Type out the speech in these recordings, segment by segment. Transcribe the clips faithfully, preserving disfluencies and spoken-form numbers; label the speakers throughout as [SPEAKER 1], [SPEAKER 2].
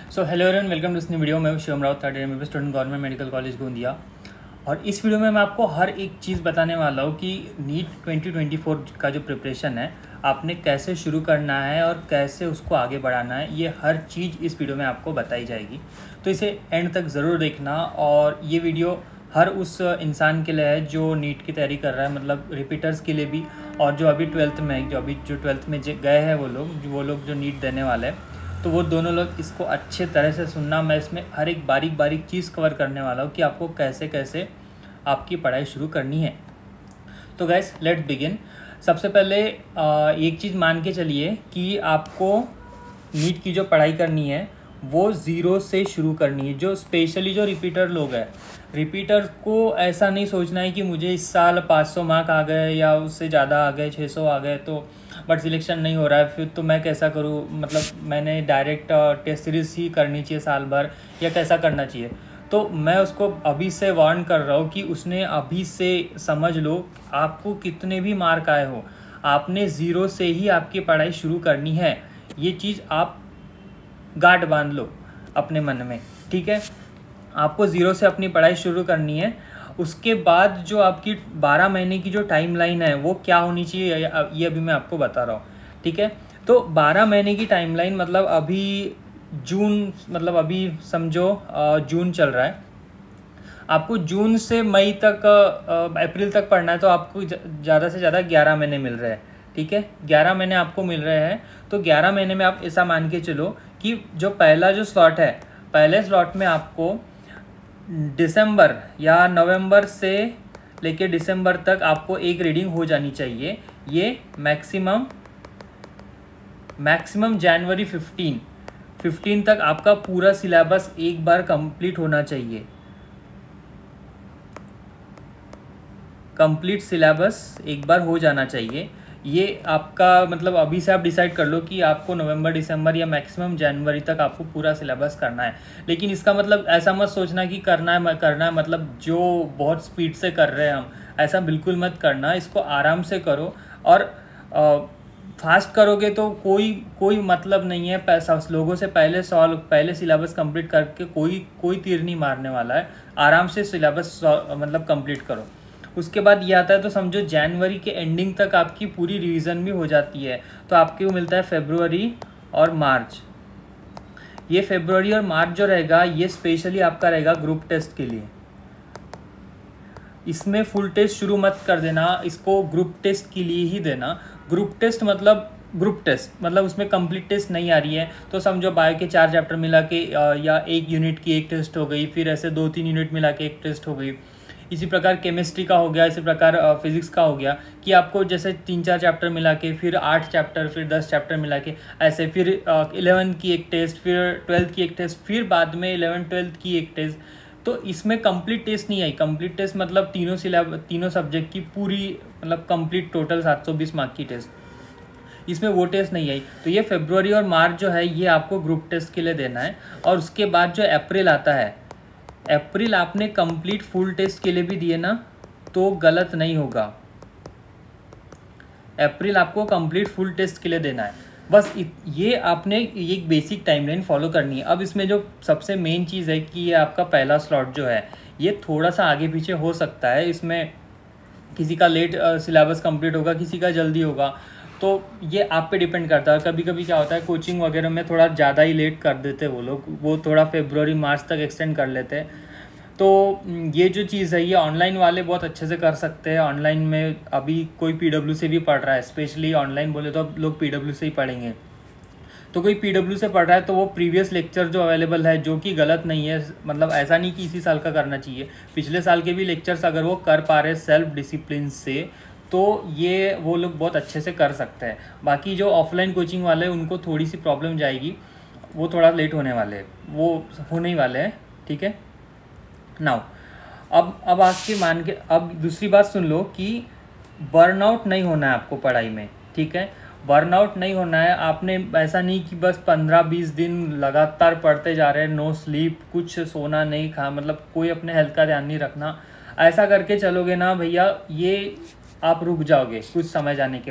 [SPEAKER 1] So hello everyone, welcome to इस new video. मैं Shivam Rao, third year में student, government medical college Gondia. और इस वीडियो में मैं आपको हर एक चीज़ बताने वाला हूँ कि नीट ट्वेंटी ट्वेंटी फोर का जो प्रिपरेशन है आपने कैसे शुरू करना है और कैसे उसको आगे बढ़ाना है, ये हर चीज़ इस वीडियो में आपको बताई जाएगी। तो इसे एंड तक ज़रूर देखना। और ये वीडियो हर उस इंसान के लिए है जो नीट की तैयारी कर रहा है, मतलब रिपीटर्स के लिए भी, और जो अभी ट्वेल्थ में जो अभी जो ट्वेल्थ में गए हैं वो लोग वो लोग जो नीट देने वाले हैं, तो वो दोनों लोग इसको अच्छे तरह से सुनना। मैं इसमें हर एक बारीक बारीक चीज़ कवर करने वाला हूँ कि आपको कैसे कैसे आपकी पढ़ाई शुरू करनी है। तो गाइस, लेट्स बिगिन। सबसे पहले एक चीज़ मान के चलिए कि आपको नीट की जो पढ़ाई करनी है वो ज़ीरो से शुरू करनी है। जो स्पेशली जो रिपीटर लोग हैं, रिपीटर को ऐसा नहीं सोचना है कि मुझे इस साल पाँच सौ मार्क आ गए या उससे ज़्यादा आ गए, छः सौ आ गए, तो बट सिलेक्शन नहीं हो रहा है, फिर तो मैं कैसा करूँ, मतलब मैंने डायरेक्ट टेस्ट सीरीज ही करनी चाहिए साल भर, या कैसा करना चाहिए। तो मैं उसको अभी से वार्न कर रहा हूँ कि उसने अभी से समझ लो, आपको कितने भी मार्क आए हो, आपने ज़ीरो से ही आपकी पढ़ाई शुरू करनी है। ये चीज़ आप गांठ बांध लो अपने मन में, ठीक है। आपको ज़ीरो से अपनी पढ़ाई शुरू करनी है। उसके बाद जो आपकी बारह महीने की जो टाइमलाइन है वो क्या होनी चाहिए, ये अभी मैं आपको बता रहा हूँ, ठीक है। तो बारह महीने की टाइमलाइन मतलब अभी जून, मतलब अभी समझो जून चल रहा है, आपको जून से मई तक, अप्रैल तक पढ़ना है, तो आपको ज़्यादा से ज़्यादा ग्यारह महीने मिल रहे हैं, ठीक है। ग्यारह महीने आपको मिल रहे हैं। तो ग्यारह महीने में आप ऐसा मान के चलो कि जो पहला जो स्लॉट है, पहले स्लॉट में आपको दिसंबर या नवंबर से लेके दिसंबर तक आपको एक रीडिंग हो जानी चाहिए। ये मैक्सिमम मैक्सिमम जनवरी फिफ्टीन फिफ्टीन तक आपका पूरा सिलेबस एक बार कंप्लीट होना चाहिए। कंप्लीट सिलेबस एक बार हो जाना चाहिए। ये आपका मतलब अभी से आप डिसाइड कर लो कि आपको नवंबर, दिसंबर या मैक्सिमम जनवरी तक आपको पूरा सिलेबस करना है। लेकिन इसका मतलब ऐसा मत सोचना कि करना है करना है मतलब जो बहुत स्पीड से कर रहे हैं हम, ऐसा बिल्कुल मत करना। इसको आराम से करो, और आ, फास्ट करोगे तो कोई कोई मतलब नहीं है। पैसा लोगों से पहले सॉल्व पहले सिलेबस कंप्लीट करके कोई कोई तीर नहीं मारने वाला है। आराम से सिलेबस मतलब कंप्लीट करो। उसके बाद ये आता है, तो समझो जनवरी के एंडिंग तक आपकी पूरी रिवीजन भी हो जाती है। तो आपके को मिलता है फरवरी और मार्च। ये फरवरी और मार्च जो रहेगा ये स्पेशली आपका रहेगा ग्रुप टेस्ट के लिए। इसमें फुल टेस्ट शुरू मत कर देना, इसको ग्रुप टेस्ट के लिए ही देना। ग्रुप टेस्ट मतलब ग्रुप टेस्ट मतलब उसमें कंप्लीट टेस्ट नहीं आ रही है, तो समझो बायो के चार चैप्टर मिला के या एक यूनिट की एक टेस्ट हो गई, फिर ऐसे दो तीन यूनिट मिला के एक टेस्ट हो गई। इसी प्रकार केमिस्ट्री का हो गया, इसी प्रकार फिजिक्स का हो गया कि आपको जैसे तीन चार चैप्टर मिला के, फिर आठ चैप्टर, फिर दस चैप्टर मिला के, ऐसे फिर इलेवन की एक टेस्ट, फिर ट्वेल्थ की एक टेस्ट, फिर बाद में इलेवन ट्वेल्थ की एक टेस्ट। तो इसमें कंप्लीट टेस्ट नहीं आई। कंप्लीट टेस्ट मतलब तीनों सिलेब तीनों सब्जेक्ट की पूरी मतलब कंप्लीट टोटल सात सौ बीस मार्क की टेस्ट, इसमें वो टेस्ट नहीं आई। तो ये फरवरी और मार्च जो है ये आपको ग्रुप टेस्ट के लिए देना है। और उसके बाद जो अप्रैल आता है, अप्रैल आपने कंप्लीट फुल टेस्ट के लिए भी दिए ना, तो गलत नहीं होगा। अप्रैल आपको कंप्लीट फुल टेस्ट के लिए देना है। बस ये आपने एक बेसिक टाइमलाइन फॉलो करनी है। अब इसमें जो सबसे मेन चीज़ है कि ये आपका पहला स्लॉट जो है ये थोड़ा सा आगे पीछे हो सकता है। इसमें किसी का लेट सिलेबस कंप्लीट होगा, किसी का जल्दी होगा, तो ये आप पे डिपेंड करता है। कभी कभी क्या होता है, कोचिंग वगैरह में थोड़ा ज़्यादा ही लेट कर देते हैं वो लोग, वो थोड़ा फरवरी मार्च तक एक्सटेंड कर लेते हैं। तो ये जो चीज़ है ये ऑनलाइन वाले बहुत अच्छे से कर सकते हैं। ऑनलाइन में अभी कोई पीडब्ल्यू से भी पढ़ रहा है, स्पेशली ऑनलाइन बोले तो अब लोग पीडब्ल्यू से ही पढ़ेंगे। तो कोई पीडब्ल्यू से पढ़ रहा है तो वो प्रीवियस लेक्चर जो अवेलेबल है, जो कि गलत नहीं है, मतलब ऐसा नहीं कि इसी साल का करना चाहिए, पिछले साल के भी लेक्चर्स अगर वो कर पा रहे सेल्फ डिसिप्लिन से, तो ये वो लोग बहुत अच्छे से कर सकते हैं। बाकी जो ऑफलाइन कोचिंग वाले हैं उनको थोड़ी सी प्रॉब्लम जाएगी, वो थोड़ा लेट होने वाले हैं, वो होने ही वाले हैं, ठीक है। नाउ अब अब आपके मान के अब दूसरी बात सुन लो कि बर्नआउट नहीं होना है आपको पढ़ाई में, ठीक है। बर्नआउट नहीं होना है। आपने ऐसा नहीं कि बस पंद्रह बीस दिन लगातार पढ़ते जा रहे हैं, नो स्लीप, कुछ सोना नहीं खा, मतलब कोई अपने हेल्थ का ध्यान नहीं रखना। ऐसा करके चलोगे ना भैया, ये आप रुक जाओगे कुछ समय जाने के बाद।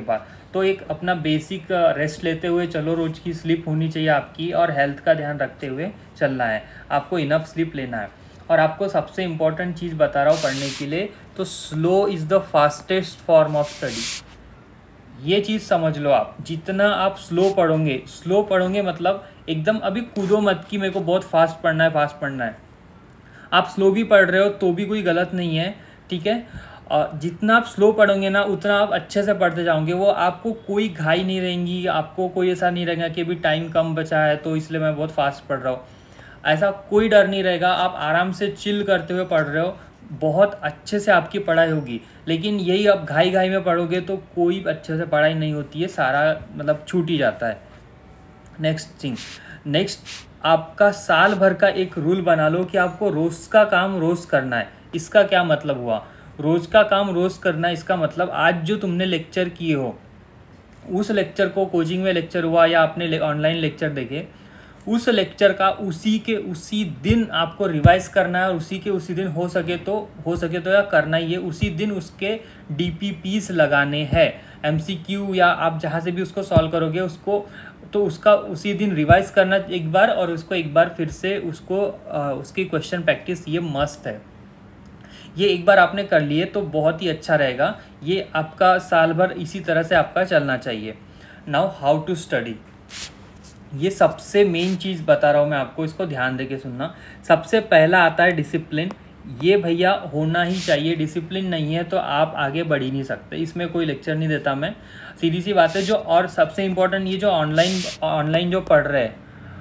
[SPEAKER 1] तो एक अपना बेसिक रेस्ट लेते हुए चलो, रोज़ की स्लीप होनी चाहिए आपकी, और हेल्थ का ध्यान रखते हुए चलना है, आपको इनफ स्लीप लेना है। और आपको सबसे इम्पॉर्टेंट चीज़ बता रहा हूँ पढ़ने के लिए, तो slow is the fastest form of study. ये चीज़ समझ लो आप, जितना आप स्लो पढ़ोगे, स्लो पढ़ोगे मतलब एकदम अभी कूदो मत कि मेरे को बहुत फास्ट पढ़ना है, फास्ट पढ़ना है। आप स्लो भी पढ़ रहे हो तो भी कोई गलत नहीं है, ठीक है। और जितना आप स्लो पढ़ोगे ना, उतना आप अच्छे से पढ़ते जाओगे, वो आपको कोई घाई नहीं रहेंगी, आपको कोई ऐसा नहीं रहेगा कि अभी टाइम कम बचा है तो इसलिए मैं बहुत फास्ट पढ़ रहा हूँ। ऐसा कोई डर नहीं रहेगा, आप आराम से चिल करते हुए पढ़ रहे हो, बहुत अच्छे से आपकी पढ़ाई होगी। लेकिन यही आप घाई घाई में पढ़ोगे तो कोई अच्छे से पढ़ाई नहीं होती है, सारा मतलब छूट ही जाता है। नेक्स्ट थिंग, नेक्स्ट आपका साल भर का एक रूल बना लो कि आपको रोज़ का काम रोज़ करना है। इसका क्या मतलब हुआ, रोज़ का काम रोज़ करना है, इसका मतलब आज जो तुमने लेक्चर किए हो, उस लेक्चर को, कोचिंग में लेक्चर हुआ या आपने ऑनलाइन लेक्चर देखे, उस लेक्चर का उसी के उसी दिन आपको रिवाइज करना है, और उसी के उसी दिन हो सके तो हो सके तो या करना ही है, उसी दिन उसके डी पी पीस लगाने हैं, एम सी क्यू या आप जहाँ से भी उसको सॉल्व करोगे उसको, तो उसका उसी दिन रिवाइज करना एक बार, और उसको एक बार फिर से उसको आ, उसकी क्वेश्चन प्रैक्टिस, ये मस्ट है। ये एक बार आपने कर लिए तो बहुत ही अच्छा रहेगा, ये आपका साल भर इसी तरह से आपका चलना चाहिए। नाउ हाउ टू स्टडी, ये सबसे मेन चीज़ बता रहा हूँ मैं आपको, इसको ध्यान देके सुनना। सबसे पहला आता है डिसिप्लिन, ये भैया होना ही चाहिए। डिसिप्लिन नहीं है तो आप आगे बढ़ ही नहीं सकते। इसमें कोई लेक्चर नहीं देता मैं, सीधी सी बात है। जो और सबसे इम्पोर्टेंट, ये जो ऑनलाइन ऑनलाइन जो पढ़ रहे हैं,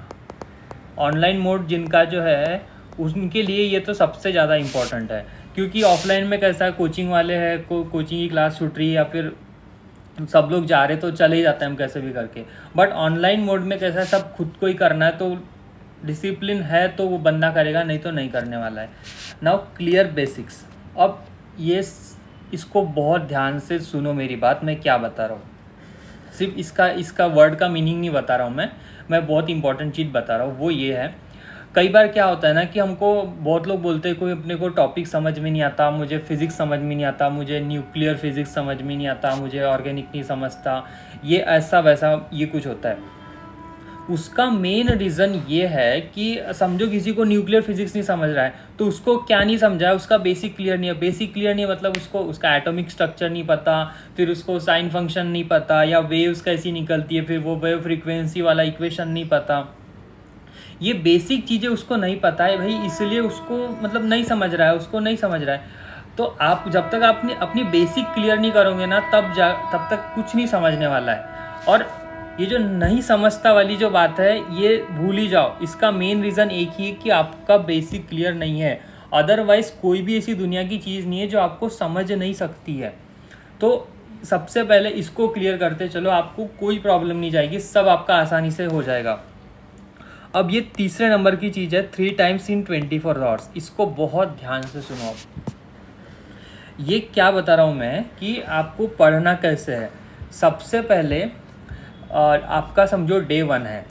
[SPEAKER 1] ऑनलाइन मोड जिनका जो है, उनके लिए ये तो सबसे ज़्यादा इम्पोर्टेंट है। क्योंकि ऑफलाइन में कैसा है, कोचिंग वाले हैं, को कोचिंग की क्लास छूट रही है या फिर सब लोग जा रहे तो चले ही जाते हैं हम कैसे भी करके। बट ऑनलाइन मोड में कैसा है, सब खुद को ही करना है, तो डिसिप्लिन है तो वो बंदा करेगा, नहीं तो नहीं करने वाला है। नाउ क्लियर बेसिक्स, अब ये इसको बहुत ध्यान से सुनो मेरी बात, मैं क्या बता रहा हूँ। सिर्फ इसका इसका वर्ड का मीनिंग नहीं बता रहा हूँ मैं मैं बहुत इंपॉर्टेंट चीज़ बता रहा हूँ। वो ये है, कई बार क्या होता है ना कि हमको बहुत लोग बोलते हैं, कोई अपने को टॉपिक समझ में नहीं आता, मुझे फिज़िक्स समझ में नहीं आता, मुझे न्यूक्लियर फिज़िक्स समझ में नहीं आता, मुझे ऑर्गेनिक नहीं समझता, ये ऐसा वैसा ये कुछ होता है। उसका मेन रीज़न ये है कि समझो किसी को न्यूक्लियर फिज़िक्स नहीं समझ रहा है, तो उसको क्या नहीं समझा है, उसका बेसिक क्लियर नहीं है। बेसिक क्लियर नहीं है मतलब उसको उसका एटॉमिक स्ट्रक्चर नहीं पता, फिर उसको साइन फंक्शन नहीं पता, या वेव्स कैसी निकलती है, फिर वो वेव फ्रीक्वेंसी वाला इक्वेशन नहीं पता। ये बेसिक चीज़ें उसको नहीं पता है भाई, इसलिए उसको मतलब नहीं समझ रहा है, उसको नहीं समझ रहा है। तो आप जब तक आपने अपनी बेसिक क्लियर नहीं करोगे ना, तब जा तब तक कुछ नहीं समझने वाला है। और ये जो नहीं समझता वाली जो बात है, ये भूल ही जाओ। इसका मेन रीज़न एक ही है कि आपका बेसिक क्लियर नहीं है। अदरवाइज़ कोई भी ऐसी दुनिया की चीज़ नहीं है जो आपको समझ नहीं सकती है। तो सबसे पहले इसको क्लियर करते चलो, आपको कोई प्रॉब्लम नहीं जाएगी, सब आपका आसानी से हो जाएगा। अब ये तीसरे नंबर की चीज़ है, three times in twenty four hours. इसको बहुत ध्यान से सुनो। आप ये क्या बता रहा हूँ मैं कि आपको पढ़ना कैसे है। सबसे पहले और आपका समझो डे वन है,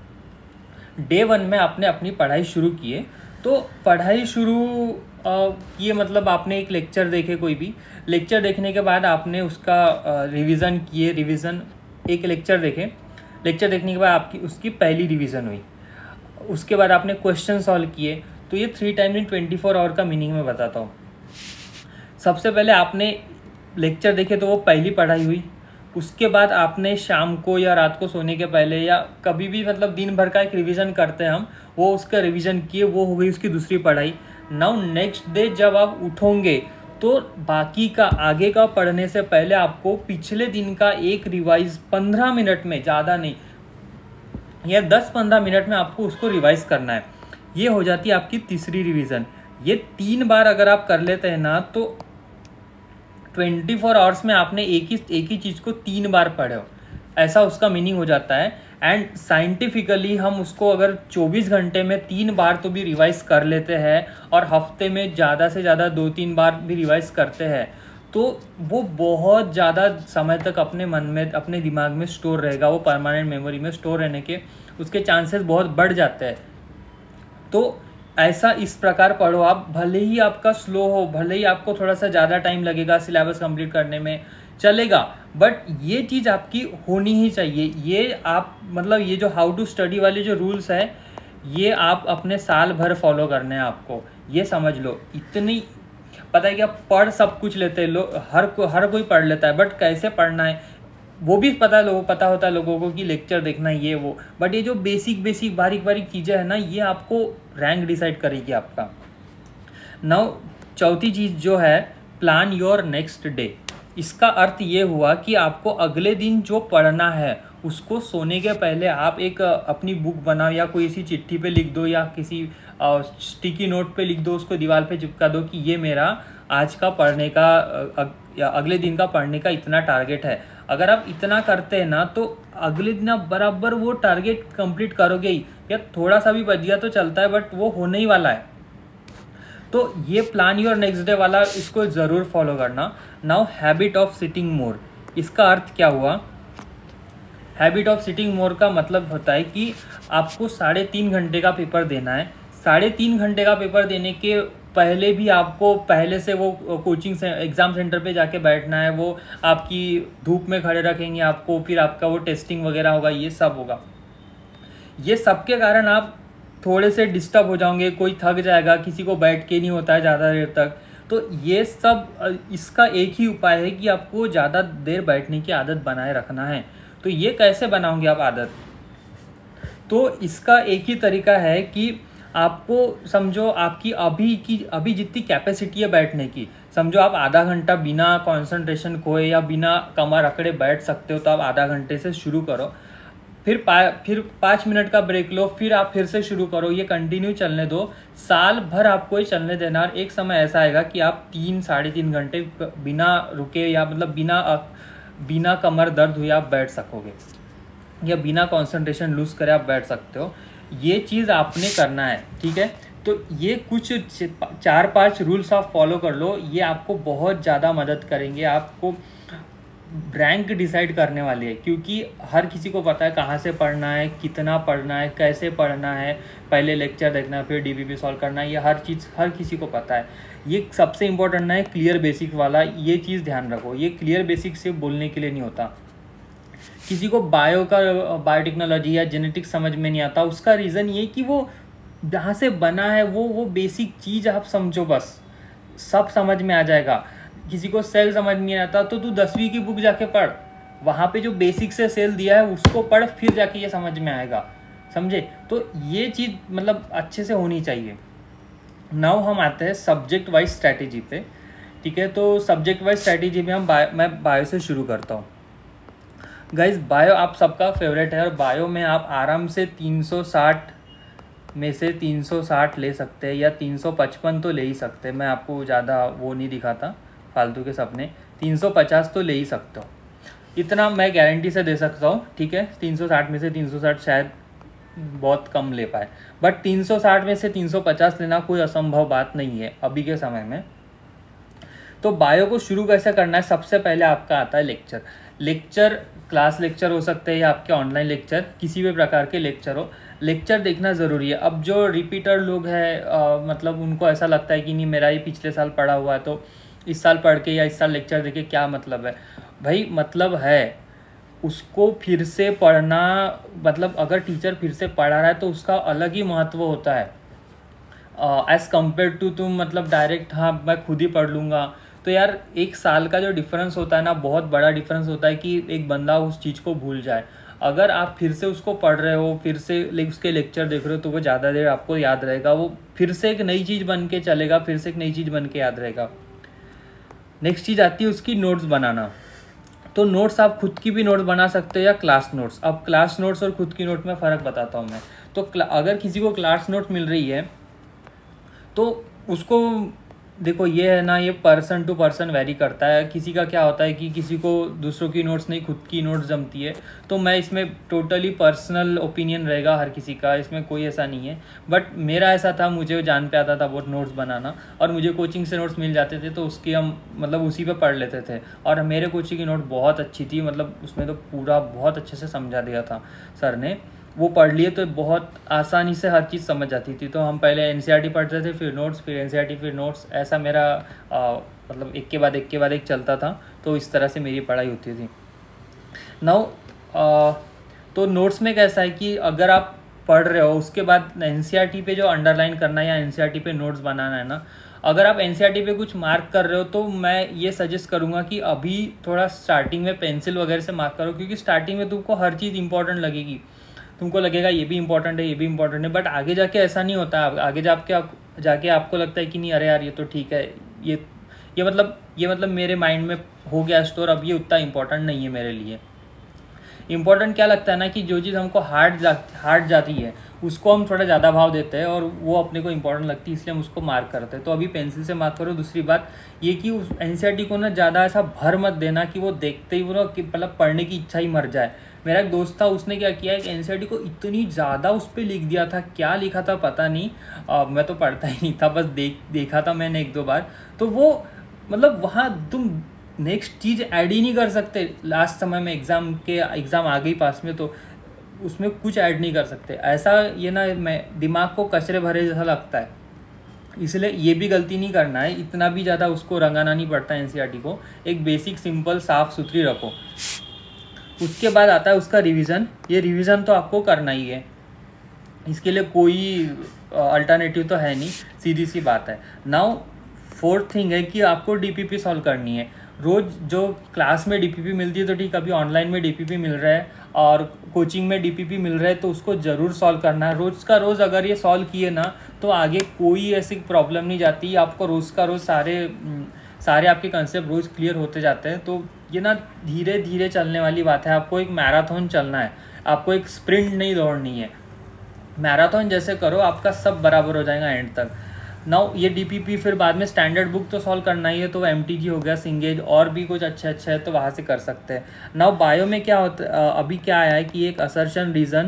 [SPEAKER 1] डे वन में आपने अपनी पढ़ाई शुरू किए, तो पढ़ाई शुरू किए मतलब आपने एक लेक्चर देखे, कोई भी लेक्चर देखने के बाद आपने उसका रिवीजन किए, रिवीजन एक लेक्चर देखे, लेक्चर देखने के बाद आपकी उसकी पहली रिवीजन हुई, उसके बाद आपने क्वेश्चन सॉल्व किए। तो ये three times in twenty four hour का मीनिंग मैं बताता हूँ। सबसे पहले आपने लेक्चर देखे तो वो पहली पढ़ाई हुई, उसके बाद आपने शाम को या रात को सोने के पहले या कभी भी मतलब दिन भर का एक रिवीजन करते हैं हम, वो उसका रिवीजन किए, वो हो गई उसकी दूसरी पढ़ाई। नाउ नेक्स्ट डे जब आप उठोगे तो बाकी का आगे का पढ़ने से पहले आपको पिछले दिन का एक रिवाइज पंद्रह मिनट में, ज़्यादा नहीं या दस पंद्रह मिनट में आपको उसको रिवाइज करना है। ये हो जाती है आपकी तीसरी रिवीजन। ये तीन बार अगर आप कर लेते हैं ना, तो ट्वेंटी फोर आवर्स में आपने एक ही एक ही चीज़ को तीन बार पढ़े हो, ऐसा उसका मीनिंग हो जाता है। एंड साइंटिफिकली हम उसको अगर चौबीस घंटे में तीन बार तो भी रिवाइज कर लेते हैं, और हफ्ते में ज़्यादा से ज़्यादा दो तीन बार भी रिवाइज करते हैं, तो वो बहुत ज़्यादा समय तक अपने मन में, अपने दिमाग में स्टोर रहेगा, वो परमानेंट मेमोरी में स्टोर रहने के उसके चांसेस बहुत बढ़ जाते हैं। तो ऐसा इस प्रकार पढ़ो आप, भले ही आपका स्लो हो, भले ही आपको थोड़ा सा ज़्यादा टाइम लगेगा सिलेबस कंप्लीट करने में, चलेगा, बट ये चीज़ आपकी होनी ही चाहिए। ये आप मतलब ये जो हाउ टू स्टडी वाले जो रूल्स है ये आप अपने साल भर फॉलो करने हैं आपको, ये समझ लो। इतनी पता है क्या, पढ़ सब कुछ लेते हैं लोग, हर को हर कोई पढ़ लेता है, बट कैसे पढ़ना है वो भी पता है लोगों पता होता है लोगों को कि लेक्चर देखना ये वो, बट ये जो बेसिक बेसिक बारीक बारीक चीज़ें हैं ना ये आपको रैंक डिसाइड करेगी आपका। नाउ चौथी चीज़ जो है प्लान योर नेक्स्ट डे। इसका अर्थ ये हुआ कि आपको अगले दिन जो पढ़ना है उसको सोने के पहले आप एक अपनी बुक बनाओ या कोई ऐसी चिट्ठी पे लिख दो या किसी स्टिकी नोट पे लिख दो, उसको दीवार पे चिपका दो कि ये मेरा आज का पढ़ने का अग, या अगले दिन का पढ़ने का इतना टारगेट है। अगर आप इतना करते हैं ना तो अगले दिन आप बराबर वो टारगेट कंप्लीट करोगे ही, या थोड़ा सा भी बच गया तो चलता है बट वो होने ही वाला है। तो ये प्लान योर नेक्स्ट डे वाला इसको ज़रूर फॉलो करना। Now habit of sitting more, इसका अर्थ क्या हुआ? हैबिट ऑफ सिटिंग मोर का मतलब होता है कि आपको साढ़े तीन घंटे का पेपर देना है। साढ़े तीन घंटे का पेपर देने के पहले भी आपको पहले से वो कोचिंग से एग्ज़ाम सेंटर पे जाके बैठना है, वो आपकी धूप में खड़े रखेंगे आपको, फिर आपका वो टेस्टिंग वगैरह होगा, ये सब होगा। ये सब के कारण आप थोड़े से डिस्टर्ब हो जाओगे, कोई थक जाएगा, किसी को बैठ के नहीं होता है ज़्यादा देर तक। तो ये सब इसका एक ही उपाय है कि आपको ज़्यादा देर बैठने की आदत बनाए रखना है। तो ये कैसे बनाओगे आप आदत? तो इसका एक ही तरीका है कि आपको समझो आपकी अभी की अभी जितनी कैपेसिटी है बैठने की, समझो आप आधा घंटा बिना कंसंट्रेशन खोए या बिना कमर अकड़े बैठ सकते हो, तो आप आधा घंटे से शुरू करो, फिर पा फिर पाँच मिनट का ब्रेक लो, फिर आप फिर से शुरू करो। ये कंटिन्यू चलने दो, साल भर आपको ये चलने देना। और एक समय ऐसा आएगा कि आप तीन साढ़े तीन घंटे बिना रुके या मतलब बिना बिना कमर दर्द हुए आप बैठ सकोगे, या बिना कंसंट्रेशन लूज करे आप बैठ सकते हो। ये चीज़ आपने करना है, ठीक है? तो ये कुछ चार पांच रूल्स आप फॉलो कर लो, ये आपको बहुत ज़्यादा मदद करेंगे, आपको रैंक डिसाइड करने वाली है। क्योंकि हर किसी को पता है कहाँ से पढ़ना है, कितना पढ़ना है, कैसे पढ़ना है, पहले लेक्चर देखना है फिर डीबीपी सॉल्व करना है, ये हर चीज़ हर किसी को पता है। ये सबसे इम्पोर्टेंट है क्लियर बेसिक वाला, ये चीज़ ध्यान रखो। ये क्लियर बेसिक सिर्फ बोलने के लिए नहीं होता। किसी को बायो का बायोटेक्नोलॉजी या जेनेटिक्स समझ में नहीं आता, उसका रीज़न ये कि वो जहाँ से बना है वो वो बेसिक चीज़ आप समझो, बस सब समझ में आ जाएगा। किसी को सेल समझ नहीं आता तो तू दसवीं की बुक जाके पढ़, वहाँ पे जो बेसिक से सेल दिया है उसको पढ़, फिर जाके ये समझ में आएगा, समझे? तो ये चीज़ मतलब अच्छे से होनी चाहिए। नाउ हम आते हैं सब्जेक्ट वाइज स्ट्रैटेजी पे, ठीक है? तो सब्जेक्ट वाइज स्ट्रैटेजी में हम बायो मैं बायो से शुरू करता हूँ। गाइज बायो आप सबका फेवरेट है, और बायो में आप आराम से तीन सौ साठ में से तीन सौ साठ ले सकते हैं, या तीन सौ पचपन तो ले ही सकते हैं। मैं आपको ज़्यादा वो नहीं दिखाता फालतू के सपने, तीन सौ पचास तो ले ही सकते हो, इतना मैं गारंटी से दे सकता हूँ, ठीक है? तीन सौ साठ में से तीन सौ साठ शायद बहुत कम ले पाए, बट तीन सौ साठ में से तीन सौ पचास लेना कोई असंभव बात नहीं है अभी के समय में। तो बायो को शुरू कैसे करना है? सबसे पहले आपका आता है लेक्चर। लेक्चर क्लास लेक्चर हो सकते हैं या आपके ऑनलाइन लेक्चर, किसी भी प्रकार के लेक्चर हो, लेक्चर देखना ज़रूरी है। अब जो रिपीटर लोग हैं मतलब उनको ऐसा लगता है कि नहीं मेरा ये पिछले साल पढ़ा हुआ है तो इस साल पढ़ के या इस साल लेक्चर देके क्या मतलब है? भाई मतलब है, उसको फिर से पढ़ना, मतलब अगर टीचर फिर से पढ़ा रहा है तो उसका अलग ही महत्व होता है एज़ कम्पेयर टू तुम मतलब डायरेक्ट हाँ मैं खुद ही पढ़ लूँगा। तो यार एक साल का जो डिफरेंस होता है ना, बहुत बड़ा डिफरेंस होता है कि एक बंदा उस चीज़ को भूल जाए। अगर आप फिर से उसको पढ़ रहे हो, फिर से उसके लेक्चर देख रहे हो, तो वो ज़्यादा देर आपको याद रहेगा, वो फिर से एक नई चीज़ बन के चलेगा, फिर से एक नई चीज़ बन के याद रहेगा। नेक्स्ट चीज़ आती है उसकी नोट्स बनाना। तो नोट्स आप खुद की भी नोट्स बना सकते हो या क्लास नोट्स। अब क्लास नोट्स और खुद की नोट में फ़र्क बताता हूँ मैं। तो अगर किसी को क्लास नोट मिल रही है तो उसको देखो ये है ना, ये पर्सन टू पर्सन वेरी करता है। किसी का क्या होता है कि किसी को दूसरों की नोट्स नहीं खुद की नोट्स जमती है, तो मैं इसमें टोटली पर्सनल ओपिनियन रहेगा हर किसी का, इसमें कोई ऐसा नहीं है। बट मेरा ऐसा था, मुझे जान पे आता था वो नोट्स बनाना, और मुझे कोचिंग से नोट्स मिल जाते थे तो उसकी हम मतलब उसी पे पढ़ लेते थे। और मेरे कोचिंग की नोट बहुत अच्छी थी, मतलब उसमें तो पूरा बहुत अच्छे से समझा दिया था सर ने, वो पढ़ लिए तो बहुत आसानी से हर चीज़ समझ जाती थी। तो हम पहले एनसीईआरटी पढ़ते थे, फिर नोट्स, फिर एनसीईआरटी, फिर नोट्स, ऐसा मेरा आ, मतलब एक के बाद एक के बाद एक चलता था। तो इस तरह से मेरी पढ़ाई होती थी। नाउ तो नोट्स में कैसा है कि अगर आप पढ़ रहे हो उसके बाद एनसीईआरटी पे जो अंडरलाइन करना है या एनसीईआरटी पे नोट्स बनाना है ना, अगर आप एनसीईआरटी पे कुछ मार्क कर रहे हो तो मैं ये सजेस्ट करूँगा कि अभी थोड़ा स्टार्टिंग में पेंसिल वगैरह से मार्क करो, क्योंकि स्टार्टिंग में तुमको हर चीज़ इंपॉर्टेंट लगेगी, तुमको लगेगा ये भी इंपॉर्टेंट है ये भी इंपॉर्टेंट है, बट आगे जाके ऐसा नहीं होता। आगे जाके आप जाके आपको लगता है कि नहीं अरे यार ये तो ठीक है, ये ये मतलब ये मतलब मेरे माइंड में हो गया स्टोर, अब ये उतना इंपॉर्टेंट नहीं है मेरे लिए। इम्पॉर्टेंट क्या लगता है ना कि जो चीज़ हमको हार्ड जा हार्ड जाती है उसको हम थोड़ा ज़्यादा भाव देते हैं और वो अपने को इंपॉर्टेंट लगती है, इसलिए हम उसको मार्क करते हैं। तो अभी पेंसिल से मार्क करो। दूसरी बात ये कि उस एनसीईआरटी को ना ज़्यादा ऐसा भर मत देना कि वो देखते ही वो ना कि मतलब पढ़ने की इच्छा ही मर जाए। मेरा एक दोस्त था, उसने क्या किया कि एनसीईआरटी को इतनी ज़्यादा उस पर लिख दिया था, क्या लिखा था पता नहीं, आ, मैं तो पढ़ता ही नहीं था, बस देख देखा था मैंने एक दो बार। तो वो मतलब वहाँ तुम नेक्स्ट चीज़ ऐड ही नहीं कर सकते। लास्ट समय में एग्ज़ाम के एग्ज़ाम आ गई पास में तो उसमें कुछ ऐड नहीं कर सकते। ऐसा ये ना मैं दिमाग को कचरे भरे जैसा लगता है, इसलिए ये भी गलती नहीं करना है, इतना भी ज़्यादा उसको रंगाना नहीं पड़ता है एनसीईआरटी को। एक बेसिक सिंपल साफ़ सुथरी रखो। उसके बाद आता है उसका रिवीजन। ये रिवीजन तो आपको करना ही है, इसके लिए कोई अल्टरनेटिव तो है नहीं, सीधी सी बात है। नाउ फोर्थ थिंग है कि आपको डीपीपी सॉल्व करनी है। रोज़ जो क्लास में डीपीपी मिलती है तो ठीक, अभी ऑनलाइन में डीपीपी मिल रहा है और कोचिंग में डीपीपी मिल रहा है, तो उसको ज़रूर सॉल्व करना है। रोज़ का रोज़ अगर ये सॉल्व किए ना तो आगे कोई ऐसी प्रॉब्लम नहीं जाती। आपको रोज़ का रोज़ सारे सारे आपके कंसेप्ट रोज़ क्लियर होते जाते हैं। तो ये ना धीरे धीरे चलने वाली बात है। आपको एक मैराथन चलना है, आपको एक स्प्रिंट नहीं दौड़नी है। मैराथन जैसे करो आपका सब बराबर हो जाएगा एंड तक। नाउ ये डीपीपी फिर बाद में स्टैंडर्ड बुक तो सॉल्व करना ही है, तो एमटीजी हो गया, सिंगेज और भी कुछ अच्छे अच्छे है तो वहाँ से कर सकते हैं। नाउ बायो में क्या होता अभी क्या आया है कि एक असर्शन रीज़न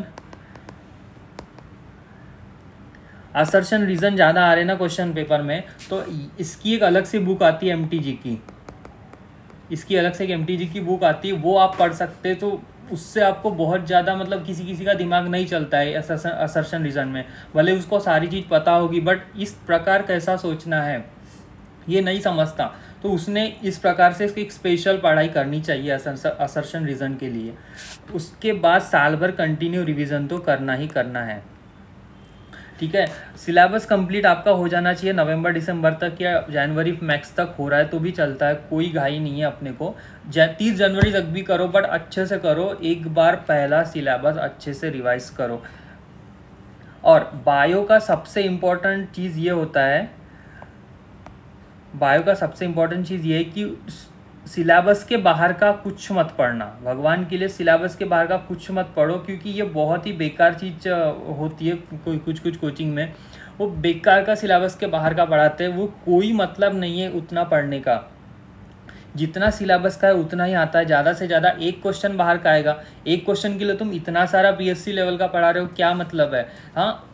[SPEAKER 1] असर्शन रीज़न ज़्यादा आ रहे ना क्वेश्चन पेपर में, तो इसकी एक अलग से बुक आती है एमटीजी की, इसकी अलग से एक एमटीजी की बुक आती है, वो आप पढ़ सकते हैं। तो उससे आपको बहुत ज़्यादा मतलब किसी किसी का दिमाग नहीं चलता है असर्शन रीज़न में, भले उसको सारी चीज़ पता होगी बट इस प्रकार कैसा सोचना है ये नहीं समझता, तो उसने इस प्रकार से इसकी एक स्पेशल पढ़ाई करनी चाहिए असर्शन रीज़न के लिए। उसके बाद साल भर कंटिन्यू रिवीजन तो करना ही करना है, ठीक है। सिलेबस कंप्लीट आपका हो जाना चाहिए नवंबर दिसंबर तक या जनवरी मैक्स तक हो रहा है तो भी चलता है, कोई घाई नहीं है अपने को। तीस जनवरी तक भी करो बट अच्छे से करो, एक बार पहला सिलेबस अच्छे से रिवाइज करो। और बायो का सबसे इम्पोर्टेंट चीज़ ये होता है बायो का सबसे इम्पोर्टेंट चीज़ ये है कि सिलेबस के बाहर का कुछ मत पढ़ना। भगवान के लिए सिलेबस के बाहर का कुछ मत पढ़ो, क्योंकि ये बहुत ही बेकार चीज़ होती है। कोई कुछ कुछ कोचिंग में वो बेकार का सिलेबस के बाहर का पढ़ाते हैं, वो कोई मतलब नहीं है उतना पढ़ने का। जितना सिलेबस का है उतना ही आता है, ज़्यादा से ज़्यादा एक क्वेश्चन बाहर का आएगा। एक क्वेश्चन के लिए तुम इतना सारा पीएससी लेवल का पढ़ा रहे हो, क्या मतलब है। हाँ,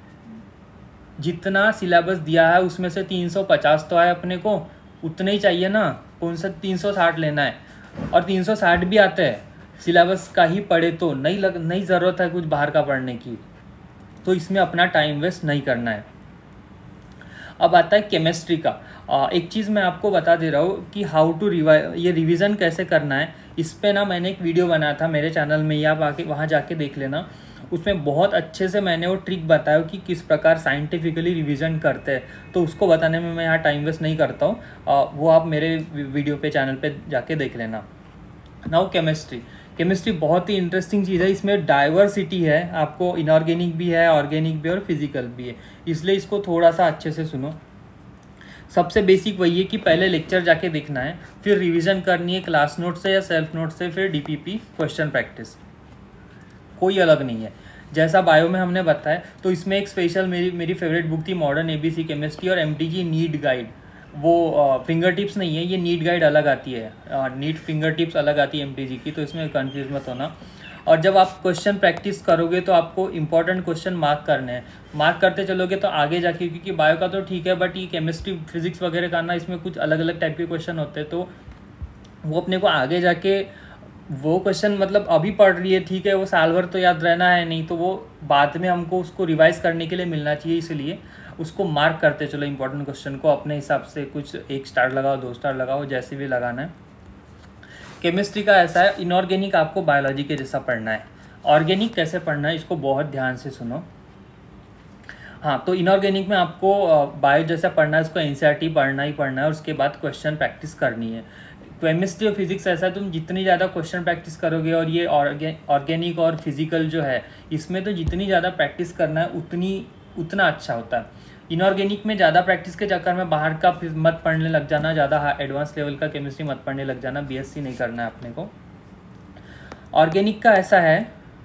[SPEAKER 1] जितना सिलेबस दिया है उसमें से तीन सौ पचास तो आए अपने को, उतने ही चाहिए ना, कौन सा तीन सौ साठ लेना है। और तीन सौ साठ भी आते हैं सिलेबस का ही पढ़े तो, नहीं लग नहीं ज़रूरत है कुछ बाहर का पढ़ने की, तो इसमें अपना टाइम वेस्ट नहीं करना है। अब आता है केमिस्ट्री का। आ, एक चीज़ मैं आपको बता दे रहा हूँ कि हाउ टू रिवाइज ये रिवीजन कैसे करना है। इस पर ना मैंने एक वीडियो बनाया था मेरे चैनल में, या आप आके वहाँ जाके देख लेना। उसमें बहुत अच्छे से मैंने वो ट्रिक बताया कि किस प्रकार साइंटिफिकली रिवीजन करते हैं, तो उसको बताने में मैं यहाँ टाइम वेस्ट नहीं करता हूँ, वो आप मेरे वीडियो पे चैनल पे जाके देख लेना। नाउ केमिस्ट्री केमिस्ट्री बहुत ही इंटरेस्टिंग चीज़ है। इसमें डाइवर्सिटी है, आपको इनऑर्गेनिक भी है, ऑर्गेनिक भी और फिजिकल भी है, इसलिए इसको थोड़ा सा अच्छे से सुनो। सबसे बेसिक वही है कि पहले लेक्चर जाके देखना है, फिर रिवीजन करनी है क्लास नोट से या सेल्फ नोट से, फिर डीपीपी क्वेश्चन प्रैक्टिस, कोई अलग नहीं है। जैसा बायो में हमने बताया, तो इसमें एक स्पेशल मेरी मेरी फेवरेट बुक थी मॉडर्न एबीसी केमिस्ट्री और एमटीजी नीट गाइड। वो फिंगर टिप्स नहीं है, ये नीट गाइड अलग आती है, नीट फिंगर टिप्स अलग आती है एमटीजी की, तो इसमें कंफ्यूज मत होना। और जब आप क्वेश्चन प्रैक्टिस करोगे तो आपको इंपॉर्टेंट क्वेश्चन मार्क करने हैं, मार्क करते चलोगे तो आगे जाके, क्योंकि बायो का तो ठीक है बट ये केमिस्ट्री फिजिक्स वगैरह करना, इसमें कुछ अलग अलग टाइप के क्वेश्चन होते हैं, तो वो अपने को आगे जाके वो क्वेश्चन मतलब अभी पढ़ रही है ठीक है, वो साल भर तो याद रहना है नहीं, तो वो बाद में हमको उसको रिवाइज करने के लिए मिलना चाहिए, इसलिए उसको मार्क करते चलो इंपॉर्टेंट क्वेश्चन को अपने हिसाब से। कुछ एक स्टार लगाओ, दो स्टार लगाओ, जैसे भी लगाना है। केमिस्ट्री का ऐसा है, इनऑर्गेनिक आपको बायोलॉजी के जैसा पढ़ना है। ऑर्गेनिक कैसे पढ़ना है इसको बहुत ध्यान से सुनो। हाँ, तो इनऑर्गेनिक में आपको बायो जैसा पढ़ना है, उसको एनसीईआरटी पढ़ना ही पढ़ना है, और उसके बाद क्वेश्चन प्रैक्टिस करनी है। केमिस्ट्री और फिजिक्स ऐसा है, तुम जितनी ज़्यादा क्वेश्चन प्रैक्टिस करोगे, और ये ऑर्गेनिक और फिजिकल जो है इसमें तो जितनी ज़्यादा प्रैक्टिस करना है उतनी उतना अच्छा होता है। इनऑर्गेनिक में ज़्यादा प्रैक्टिस के चक्कर में बाहर का मत पढ़ने लग जाना, ज़्यादा एडवांस लेवल का केमिस्ट्री मत पढ़ने लग जाना, बीएससी नहीं करना है अपने को। ऑर्गेनिक का ऐसा है